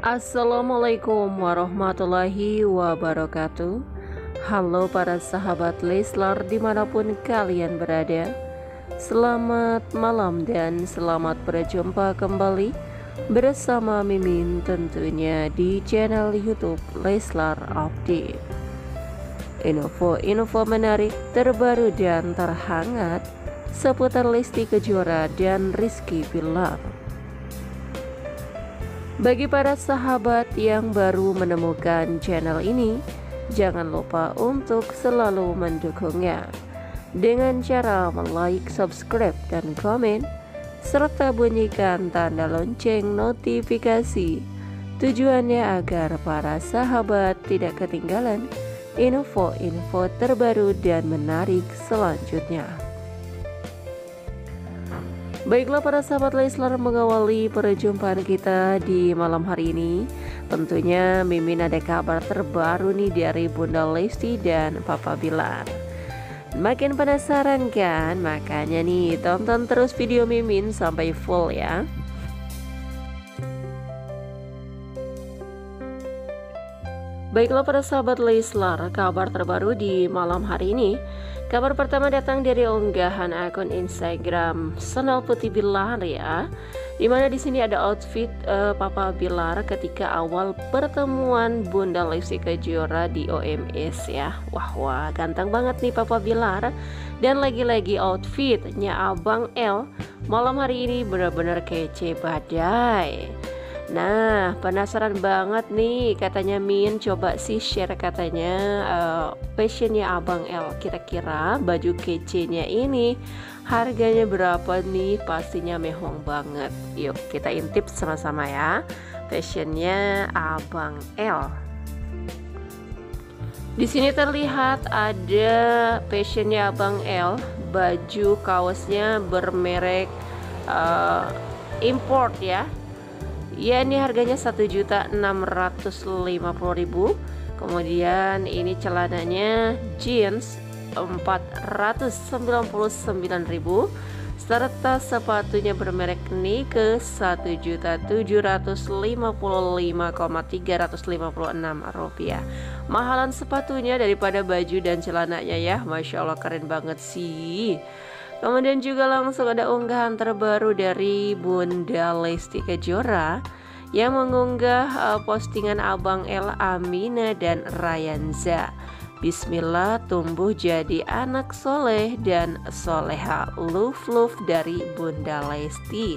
Assalamualaikum warahmatullahi wabarakatuh. Halo para sahabat Leslar dimanapun kalian berada. Selamat malam dan selamat berjumpa kembali bersama Mimin tentunya di channel YouTube Leslar Update. Info-info menarik terbaru dan terhangat seputar Lesti Kejora dan Rizky Bilar. Bagi para sahabat yang baru menemukan channel ini, jangan lupa untuk selalu mendukungnya dengan cara like, subscribe, dan komen, serta bunyikan tanda lonceng notifikasi. Tujuannya agar para sahabat tidak ketinggalan info-info terbaru dan menarik selanjutnya. Baiklah para sahabat Leslar, mengawali perjumpaan kita di malam hari ini, tentunya Mimin ada kabar terbaru nih dari Bunda Lesti dan Papa Bilar. Makin penasaran kan? Makanya nih tonton terus video Mimin sampai full ya. Baiklah para sahabat Leslar, kabar terbaru di malam hari ini. Kabar pertama datang dari unggahan akun Instagram Senal Putih Bilar ya, dimana di sini ada outfit Papa Bilar ketika awal pertemuan Bunda Lesti Kejora di OMS ya. Wah ganteng banget nih Papa Bilar. Dan lagi-lagi outfitnya Abang L malam hari ini benar-benar kece badai. Nah, penasaran banget nih, katanya Min coba sih share katanya fashionnya Abang L. Kira-kira baju kece-nya ini harganya berapa nih? Pastinya mewah banget. Yuk kita intip sama-sama ya fashionnya Abang L. Di sini terlihat ada fashionnya Abang L, baju kaosnya bermerek import ya. Ya, ini harganya 1.650.000. Kemudian ini celananya jeans 499.000 serta sepatunya bermerek Nike 1.755.356 rupiah. Mahalan sepatunya daripada baju dan celananya ya. Masya Allah, keren banget sih. Kemudian juga langsung ada unggahan terbaru dari Bunda Lesti Kejora yang mengunggah postingan Abang El, Amina, dan Rayanza. Bismillah, tumbuh jadi anak soleh dan soleha, love dari Bunda Lesti.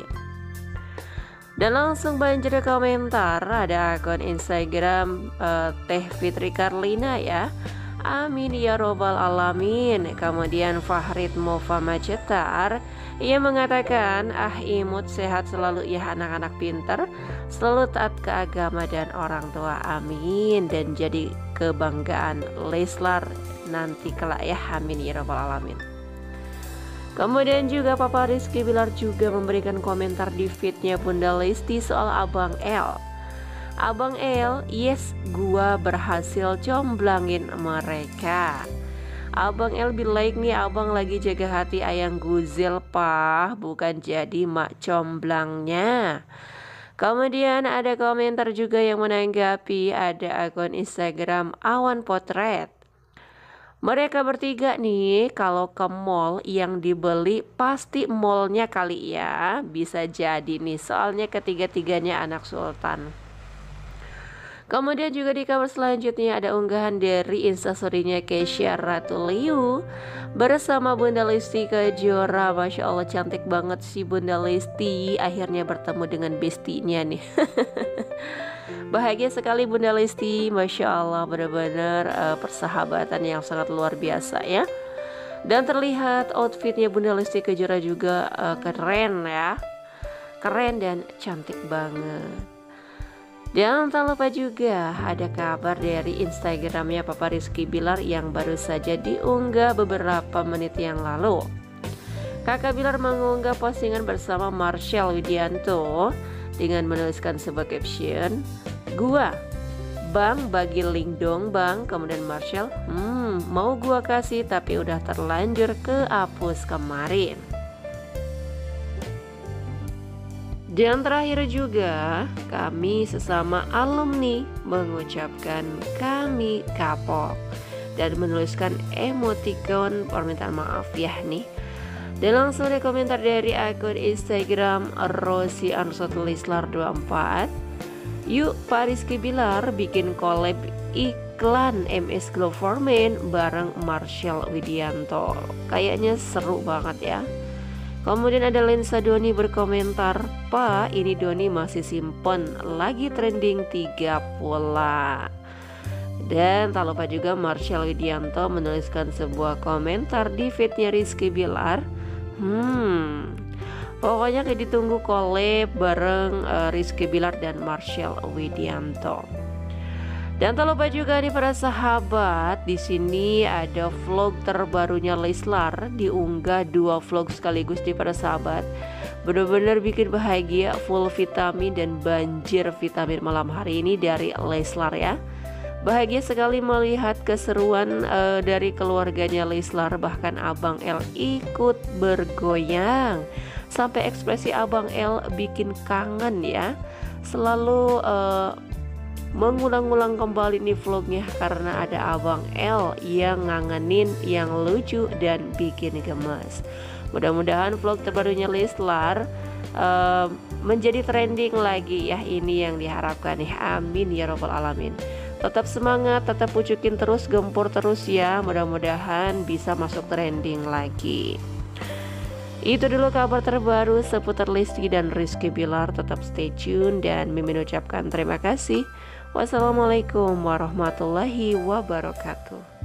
Dan langsung banjir komentar, ada akun Instagram Teh Fitri Karlina ya. Amin ya robbal alamin. Kemudian Fahrid Mofama Cetar, ia mengatakan, imut sehat selalu ya anak-anak pinter, selalu taat ke agama dan orang tua, amin. Dan jadi kebanggaan Leslar nanti kelak ya, amin ya robbal alamin. Kemudian juga Papa Rizky Bilar juga memberikan komentar di feednya Bunda Lesti soal Abang L. Abang L, yes, gua berhasil comblangin mereka. Abang L bilang nih, abang lagi jaga hati ayang guzel pah, bukan jadi mak comblangnya. Kemudian ada komentar juga yang menanggapi, ada akun Instagram Awan Potret. Mereka bertiga nih kalau ke mall yang dibeli pasti mallnya kali ya. Bisa jadi nih, soalnya ketiga-tiganya anak sultan. Kemudian juga di kabar selanjutnya ada unggahan dari instastorynya Kesha Ratuliu bersama Bunda Lesti Kejora. Masya Allah, cantik banget sih Bunda Lesti, akhirnya bertemu dengan bestinya nih. Bahagia sekali Bunda Lesti, Masya Allah, benar-benar persahabatan yang sangat luar biasa ya. Dan terlihat outfitnya Bunda Lesti Kejora juga keren ya, keren dan cantik banget. Dan tak lupa juga ada kabar dari Instagramnya Papa Rizky Bilar yang baru saja diunggah beberapa menit yang lalu. Kakak Bilar mengunggah postingan bersama Marshall Widianto dengan menuliskan sebuah caption, "Gua, Bang, bagi link dong Bang." Kemudian Marshall, mau gua kasih tapi udah terlanjur kehapus kemarin. Dan terakhir juga, kami sesama alumni mengucapkan kami kapok dan menuliskan emoticon permintaan maaf ya nih. Dan langsung ada komentar dari akun Instagram Rosi_Lislar24. Yuk Pak Rizky Bilar bikin collab iklan MS Glow for Men bareng Marshall Widianto. Kayaknya seru banget ya. Kemudian ada Lensa Doni berkomentar, Pak ini Doni masih simpen, lagi trending 3 pula. Dan tak lupa juga Marshall Widianto menuliskan sebuah komentar di feednya Rizky Bilar. Pokoknya kayak ditunggu collab bareng Rizky Bilar dan Marshall Widianto. Dan tak lupa juga nih para sahabat, di sini ada vlog terbarunya Leslar, diunggah 2 vlog sekaligus nih para sahabat. Benar-benar bikin bahagia, full vitamin dan banjir vitamin malam hari ini dari Leslar ya. Bahagia sekali melihat keseruan dari keluarganya Leslar, bahkan Abang L ikut bergoyang. Sampai ekspresi Abang L bikin kangen ya. Selalu mengulang-ulang kembali nih vlognya karena ada Abang L yang ngangenin, yang lucu dan bikin gemes. Mudah-mudahan vlog terbarunya Leslar menjadi trending lagi ya, ini yang diharapkan nih. Amin ya robbal alamin. Tetap semangat, tetap pucukin terus, gempur terus ya. Mudah-mudahan bisa masuk trending lagi. Itu dulu kabar terbaru seputar Lesti dan Rizky Bilar. Tetap stay tune dan Mimin ucapkan terima kasih. Wassalamualaikum warahmatullahi wabarakatuh.